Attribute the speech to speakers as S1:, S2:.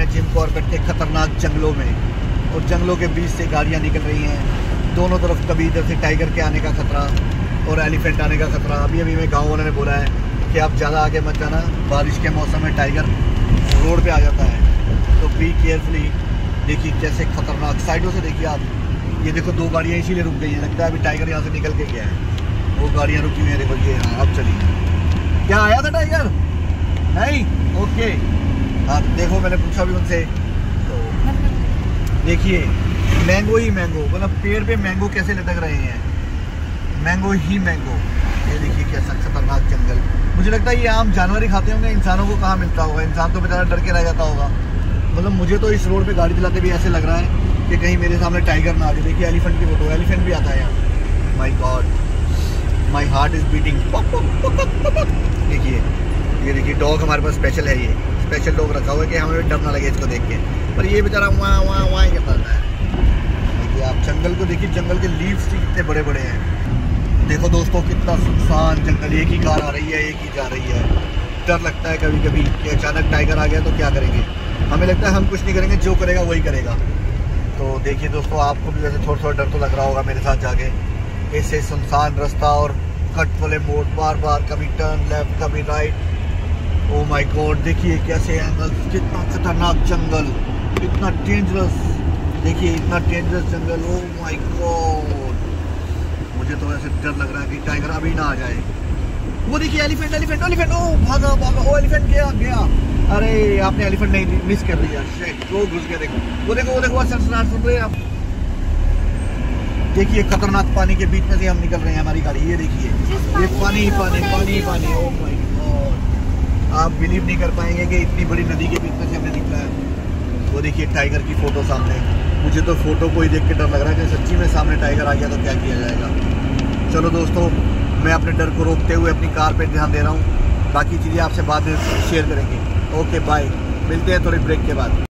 S1: हैं Jim Corbett के खतरनाक जंगलों में, और जंगलों के बीच से गाड़ियाँ निकल रही हैं दोनों तरफ। कभी इधर से टाइगर के आने का खतरा और एलिफेंट आने का खतरा। अभी मैं गाँव वालों ने बोला है कि आप ज़्यादा आगे मत जाना, बारिश के मौसम में टाइगर रोड पे आ जाता है, तो बी केयरफुली। देखिए कैसे खतरनाक, साइडों से देखिए आप, ये देखो 2 गाड़ियाँ इसीलिए रुक गई हैं, लगता है अभी टाइगर यहाँ से निकल के गया है। वो गाड़ियाँ रुकी हुई हैं, देखो ये। हाँ अब चलिए। क्या आया था टाइगर? नहीं? ओके। हाँ देखो मैंने पूछा भी उनसे, तो देखिए मैंगो ही मैंगो, मतलब पेड़ पे मैंगो कैसे लटक रहे हैं, मैंगो ही मैंगो। ये देखिए कैसा खतरनाक जंगल। मुझे लगता है ये आम जानवर ही खाते होंगे, इंसानों को कहाँ मिलता होगा, इंसान तो बेचारा डर के रह जाता होगा। मतलब मुझे तो इस रोड पे गाड़ी चलाते भी ऐसे लग रहा है कि कहीं मेरे सामने टाइगर ना आ जाए। देखिए एलिफेंट की फोटो, एलिफेंट भी आता है यहाँ। My God, my heart is beating. देखिए ये देखिए डॉग हमारे पास स्पेशल है, ये स्पेशल डॉग रखा हुआ है कि हमें डर ना लगे इसको देख के, पर ये बेचारा वहाँ वहाँ वहाँ ही करता है। देखिए आप जंगल को देखिए, जंगल के लीव्स भी कितने बड़े बड़े हैं। देखो दोस्तों कितना सुनसान जंगल, एक ही कार आ रही है, एक ही जा रही है। डर लगता है कभी कभी कि अचानक टाइगर आ गया तो क्या करेंगे। हमें लगता है हम कुछ नहीं करेंगे, जो करेगा वही करेगा। तो देखिए दोस्तों आपको भी वैसे थोड़ा थोड़ा डर तो लग रहा होगा मेरे साथ जाके। ऐसे सुनसान रास्ता और कट वाले मोड़, बार बार कभी टर्न लेफ्ट कभी राइट। ओ माय गॉड, देखिए कैसे एंगल, कितना खतरनाक जंगल, इतना डेंजरस। देखिए इतना डेंजरस जंगल। ओ माय गॉड, मुझे तो ऐसे डर लग रहा है कि टाइगर अभी ना आ जाए। वो देखिए एलिफेंट एलिफेंट एलिफेंट, ओ भागा भागा, ओ एलिफेंट गया गया। अरे आपने एलिफेंट नहीं मिस कर दिया, वो घुस गया। देखो वो देखो वो देखो, सरसराहट सुन रहे हैं आप। देखिए खतरनाक पानी के बीच में से हम निकल रहे हैं, हमारी गाड़ी। ये देखिए ये पानी पानी पानी पानी। ओ माय गॉड, आप बिलीव नहीं कर पाएंगे कि इतनी बड़ी नदी के बीच में से हमने निकला है। वो देखिए टाइगर की फोटो सामने। मुझे तो फोटो को ही देख के डर लग रहा है कि सच्ची में सामने टाइगर आ गया तो क्या किया जाएगा। चलो दोस्तों, मैं अपने डर को रोकते हुए अपनी कार पे ध्यान दे रहा हूँ। बाकी चीज़ें आपसे बाद में शेयर करेंगे। ओके बाय, मिलते हैं थोड़ी ब्रेक के बाद।